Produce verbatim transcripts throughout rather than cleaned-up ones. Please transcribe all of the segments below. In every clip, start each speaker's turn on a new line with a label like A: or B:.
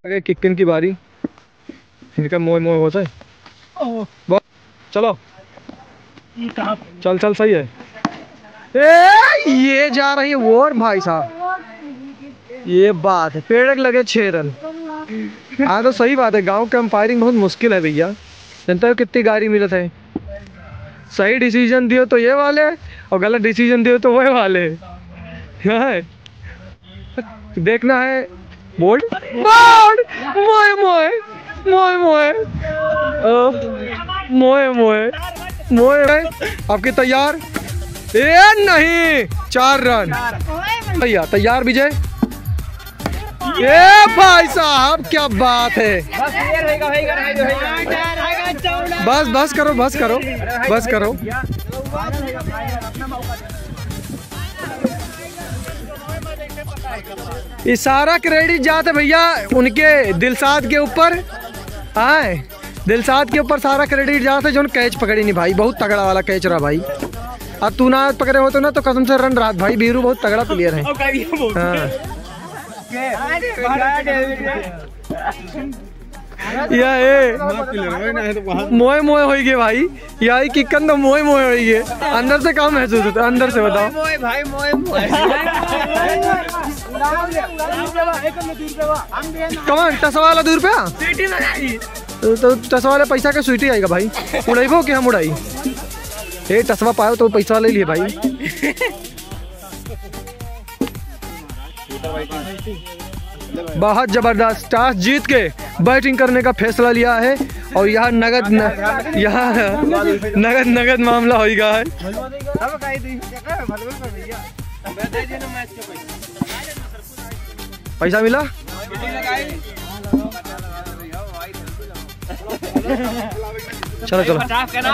A: अरे किक्किन की बारी, इनका मोह मोह होता है। बहुत चलो, चल चल सही है। ए ये जा रही है वो भाई साहब, ये बात है, पेड़ लगे छह रन। हाँ तो सही बात है, गांव के अंपायरिंग बहुत मुश्किल है भैया। जनता को कितनी गाड़ी मिलत है, सही डिसीजन दियो तो ये वाले और गलत डिसीजन दियो तो वो वाले है। देखना है बोल्ड बोल्ड मोए मोए मोए मोए मोए मोए मोए। आपकी तैयार? ए नहीं, चार रन भैया तैयार विजय। ये भाई साहब क्या बात है, बस बस करो बस करो बस करो। ये सारा क्रेडिट जाते भैया उनके दिलसाद के ऊपर। आए दिलसाद के ऊपर सारा क्रेडिट जाते जो कैच पकड़ी नहीं भाई, बहुत तगड़ा वाला कैच रहा भाई। अब तू ना पकड़े हो तो ना तो कसम से रन रात भाई, बीरू बहुत तगड़ा प्लेयर है। हाँ। या ए मोए मोए होइगे भाई, या किक्कन तो मोए मोए होइगे। अंदर से काम महसूस होता है, अंदर से बताओ भाई। मोए मोए कमान टस वाला दो रुपया तो टस वाला पैसा का स्वीटी आएगा भाई। उड़ाइबो कि हम उड़ाई? ए टसवा पायो तो पैसा ले लिए भाई। बहुत जबरदस्त टॉस जीत के बैटिंग करने का फैसला लिया है और यहाँ नगद न, यहाँ नगद नगद मामला हो गया है। पैसा मिला? चलो चलो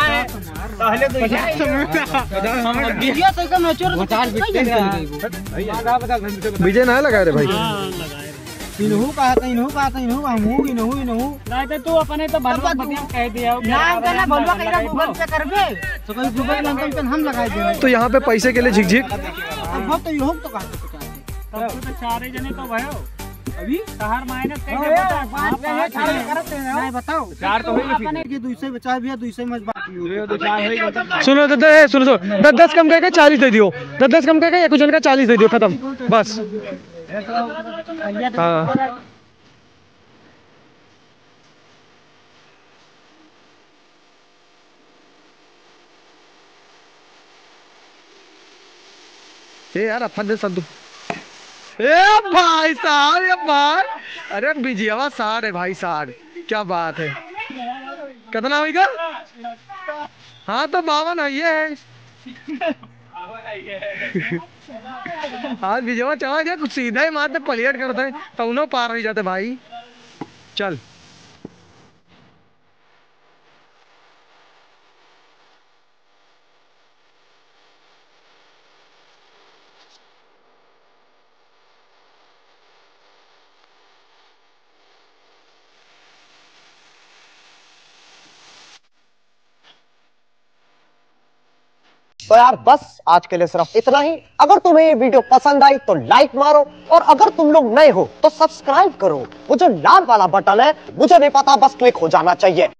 A: विजय ना लगा रहे भाई।
B: इनहु कहता इनहु कहता इनहु हमहु इनहु इनहु नहीं तो तू अपने तो भलवा बतिया कह दिया नाम का ना भलवा कइरा गूगल पे करबे तो कोई गूगल नंबर पे हम लगाई दे।
A: तो यहाँ पे पैसे के लिए झिकझिक
B: अब तो इहो तो कहते तब तो चार जने तो भयो अभी शहर माइनस कैसे बता पांच चार करते हैं नहीं बताओ चार तो होई अपने के दो सौ बचा भैया दो सौ मत बात दो चार होई। सुनो
A: दस सुनो सुनो दस दस कम करके चालीस दे दियो, दस दस कम करके एक जन का चालीस दे दियो, खत्म बस। हाँ ये यार अपन दे संतु। ए भाई साहब ये बार, अरे बिजियावा सार है भाई सार, क्या बात है। कितना होगा? हाँ तो बावन है ये। आज विजयवा चला गया कुछ सीधा ही मारते पलियट करते हैं तो उन्हों पार हो जाते भाई। चल
C: तो यार बस आज के लिए सिर्फ इतना ही। अगर तुम्हें ये वीडियो पसंद आई तो लाइक मारो और अगर तुम लोग नए हो तो सब्सक्राइब करो। वो जो लाल वाला बटन है मुझे नहीं पता, बस क्लिक हो जाना चाहिए।